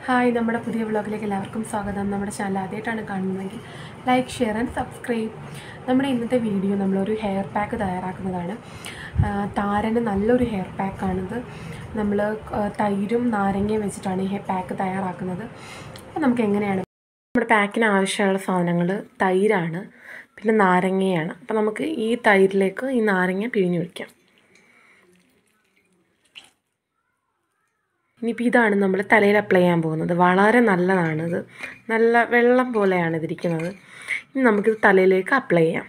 Hi, നമ്മുടെ പുതിയ വ്ളോഗിലേക്ക് എല്ലാവർക്കും സ്വാഗതം. നമ്മുടെ ചാനൽ ആദ്യമായിട്ടാണ് കാണുന്നതെങ്കിൽ ലൈക്ക്, ഷെയർ ആൻഡ് സബ്സ്ക്രൈബ്. നമ്മുടെ ഇന്നത്തെ വീഡിയോ നമ്മളൊരു ഹെയർ പാക്ക് തയ്യാറാക്കുന്നതാണ്. താരന് നല്ലൊരു ഹെയർ പാക്കാണിത്. നമ്മൾ തൈരും നാരങ്ങയും വെച്ചിട്ടാണ് ഈ പാക്ക് തയ്യാറാക്കുന്നത്. അപ്പോൾ നമുക്ക് എങ്ങനെയാണ് നമ്മുടെ പാക്കിന് ആവശ്യമുള്ള സാധനങ്ങൾ തൈരാണ്, പിന്നെ നാരങ്ങയാണ്. അപ്പോൾ നമുക്ക് ഈ തൈരിലേക്ക് ഈ നാരങ്ങ പിഴിഞ്ഞ് വയ്ക്കാം. ഇനിയിപ്പോൾ ഇതാണ് നമ്മൾ തലയിൽ അപ്ലൈ ചെയ്യാൻ പോകുന്നത്. വളരെ നല്ലതാണിത്. നല്ല വെള്ളം പോലെയാണ് ഇതിരിക്കുന്നത്. ഇനി നമുക്കിത് തലയിലേക്ക് അപ്ലൈ ചെയ്യാം.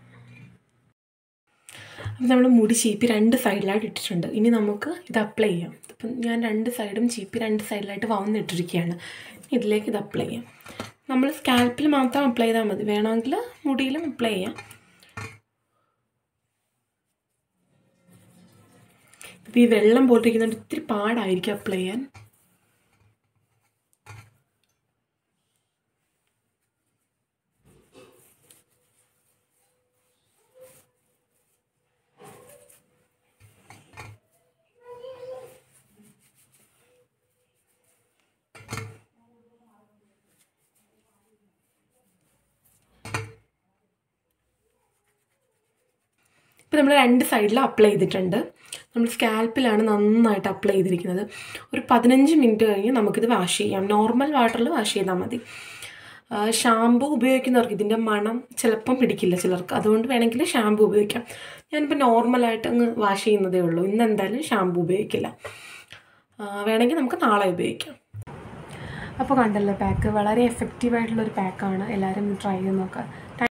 അപ്പോൾ നമ്മൾ മുടി ചീപ്പി 2 സൈഡിലായിട്ട് ഇട്ടിട്ടുണ്ട്. ഇനി നമുക്ക് ഇത് അപ്ലൈ ചെയ്യാം. അപ്പം ഞാൻ 2 സൈഡും ചീപ്പി 2 സൈഡിലായിട്ട് വന്നിട്ടിരിക്കുകയാണ്. ഇതിലേക്ക് ഇത് അപ്ലൈ ചെയ്യാം. നമ്മൾ സ്കാൽപ്പിൽ മാത്രം അപ്ലൈ ചെയ്താൽ മതി. വേണമെങ്കിൽ മുടിയിലും അപ്ലൈ ചെയ്യാം. ഇപ്പോൾ ഈ വെള്ളം പോലെ ഇരിക്കുന്നുണ്ട്, ഇത്തിരി പാടായിരിക്കും അപ്ലൈ ചെയ്യാൻ. ഇപ്പോൾ നമ്മൾ 2 സൈഡിലും അപ്ലൈ ചെയ്തിട്ടുണ്ട്. നമ്മൾ സ്കാൽപ്പിലാണ് നന്നായിട്ട് അപ്ലൈ ചെയ്തിരിക്കുന്നത്. ഒരു 15 മിനിറ്റ് കഴിഞ്ഞ് നമുക്കിത് വാഷ് ചെയ്യാം. നോർമൽ വാട്ടറിൽ വാഷ് ചെയ്താൽ മതി. ഷാമ്പു ഉപയോഗിക്കുന്നവർക്ക് ഇതിൻ്റെ മണം ചിലപ്പം പിടിക്കില്ല ചിലർക്ക്. അതുകൊണ്ട് വേണമെങ്കിൽ ഷാമ്പു ഉപയോഗിക്കാം. ഞാനിപ്പോൾ നോർമലായിട്ട് അങ്ങ് വാഷ് ചെയ്യുന്നതേ ഉള്ളൂ. ഇന്ന് എന്തായാലും ഷാമ്പു ഉപയോഗിക്കില്ല. വേണമെങ്കിൽ നമുക്ക് നാളെ ഉപയോഗിക്കാം. അപ്പോൾ കണ്ടല്ലോ, പാക്ക് വളരെ എഫക്റ്റീവായിട്ടുള്ളൊരു പാക്കാണ്. എല്ലാവരും ട്രൈ ചെയ്ത് നോക്കാം.